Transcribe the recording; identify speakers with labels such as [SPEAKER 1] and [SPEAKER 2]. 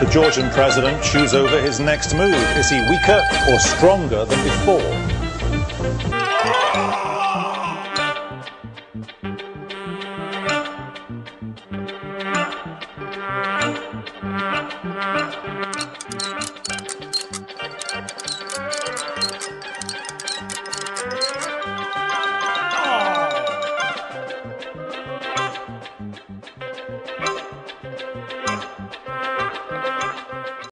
[SPEAKER 1] The Georgian president chews over his next move. Is he weaker or stronger than before?